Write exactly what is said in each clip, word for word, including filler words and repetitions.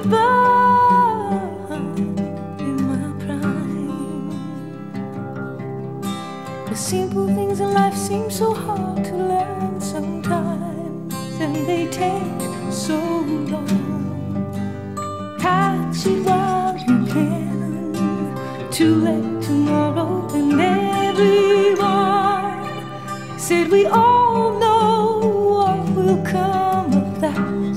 fun in my prime. The simple things in life seem so hard to learn sometimes, and they take so long. Catch it while you can, too late tomorrow. And everyone said we all know what will come of that.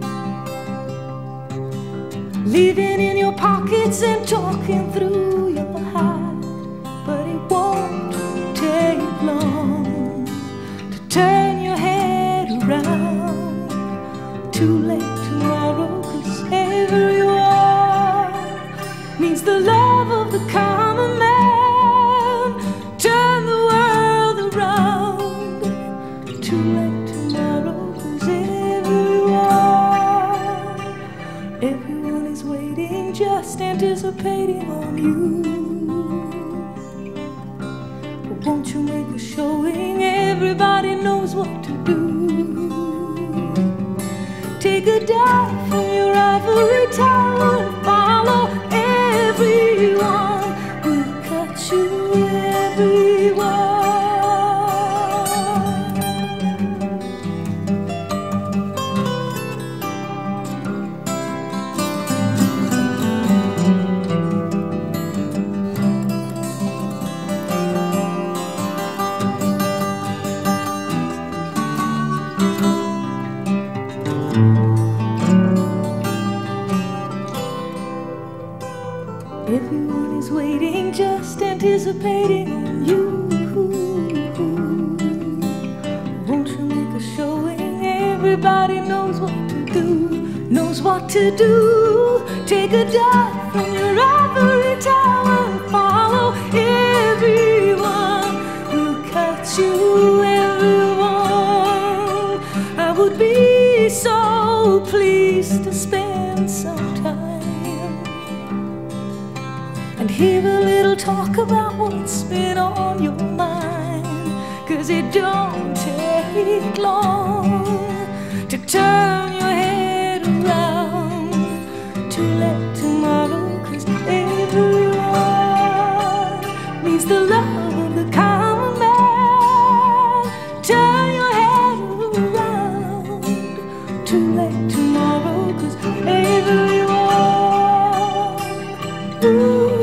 Living in your pockets and talking through your heart, but it won't take long to turn your head around. Too late tomorrow, 'cause everyone needs the love of the common man. Turn the world around. Too late tomorrow, 'cause everyone, everyone is waiting, just anticipating on you. But won't you make a showing? Everybody knows what to do. Take a dive from your ivory tower and follow everyone. We'll catch you, everyone. Everyone is waiting, just anticipating on you. Won't you make a showing? Everybody knows what to do, knows what to do. Take a dive from your ivory tower and follow everyone. We'll catch you, everyone. I would be so pleased to spend some time and hear a little talk about what's been on your mind. 'Cause it don't take long to turn your head around. Too late tomorrow, 'cause everyone needs the love of the common man. Turn your head around. Too late tomorrow, 'cause everyone, ooh,